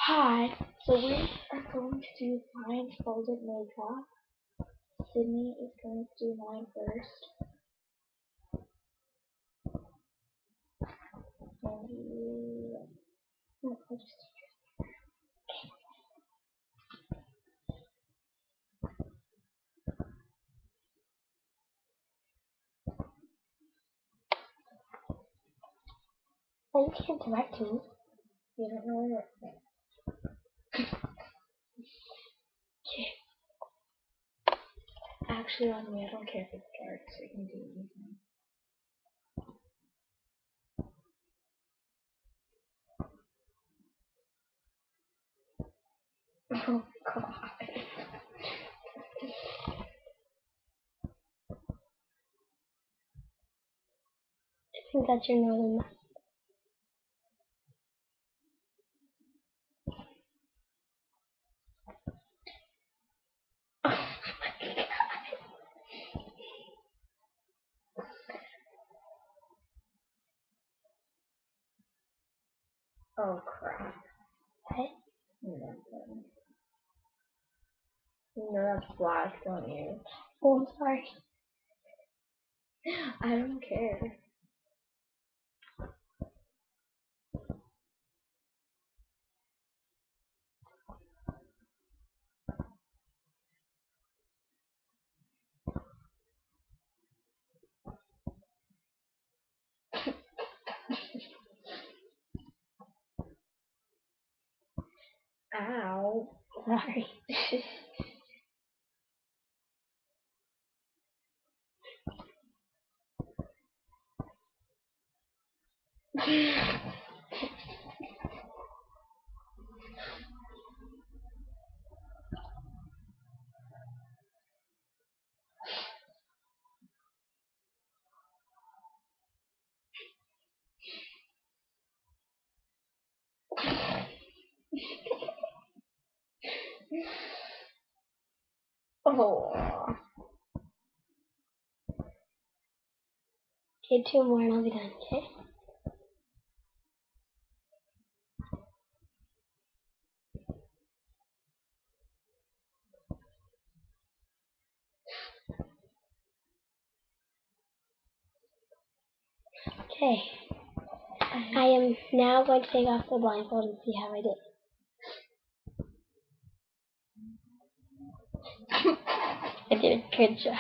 Hi, so we are going to do blindfolded makeup. Sydney is going to do mine first. And I'll just you can't direct me. You don't know where Okay. Actually, on me, I don't care if it's dark, so you can do anything. Oh god. I think that's your nose. Oh crap. What? Nothing. You know that's black, don't you? Oh, I'm sorry. I don't care. Ow. Sorry. Oh. Okay, 2 more and I'll be done, okay? Okay. Okay. I am now going to take off the blindfold and see how I did. I did a good job.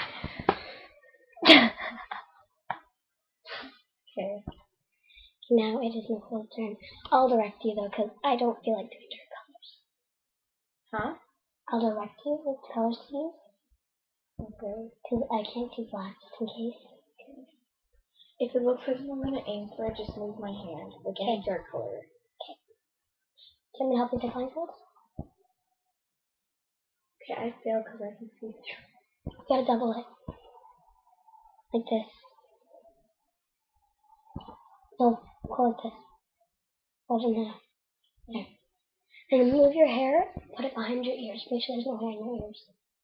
Okay. Now it is Nicole's turn. I'll direct you though, because I don't feel like doing her colors. Huh? I'll direct you with colors to use. Okay. Because I can't do black just in case. If it looks like I'm going to aim for it, just move my hand. Like any dark color. Okay. Do you want me to help you with the blindfold? Okay, I failed because I can see the truth. You gotta double it. Like this. No, go like this. Hold it now. There. And move your hair, put it behind your ears. Make sure there's no hair in your ears.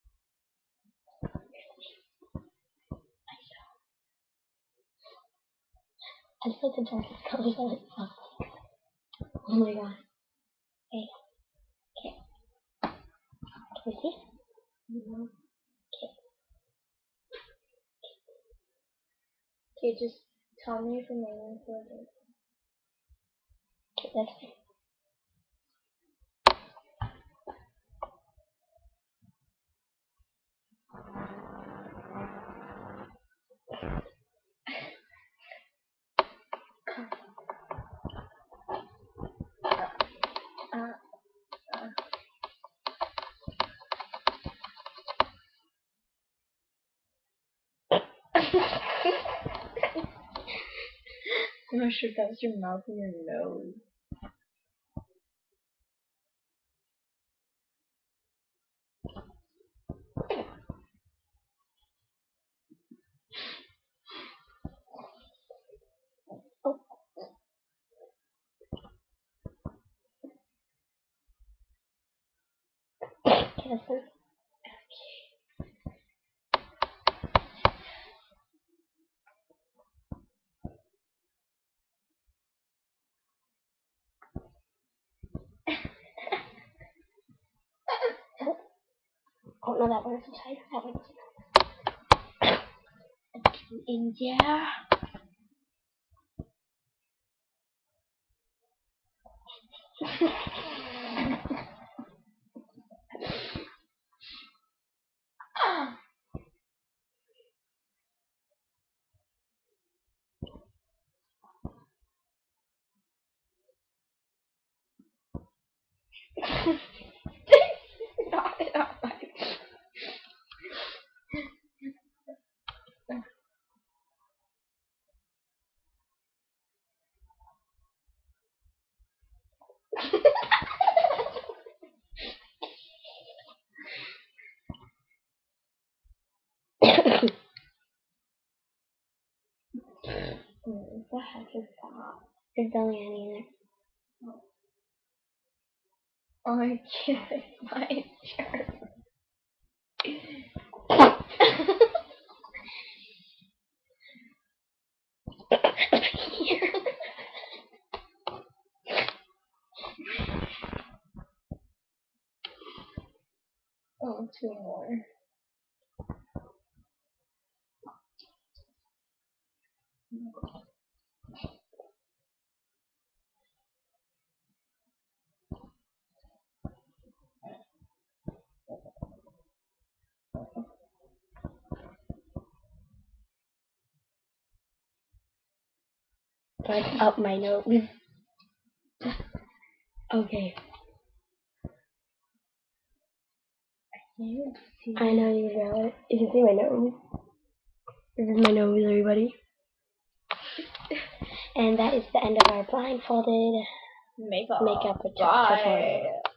I just like the darkest colors I like possible. Oh my god. Okay. Okay. Can you see? No. Okay. Okay, just tell me if I'm aiming for it. Okay, that's fine. I'm not sure if that was your mouth or your nose. Oh. Okay, this one. Oh, no, that one is inside. That one is in there. What the heck is that? There's barely any in there. Oh, I can't find it. Oh, two more. Like up my nose. Okay. I know you know it. You can see my nose. This is my nose, everybody. And that is the end of our blindfolded makeup tutorial.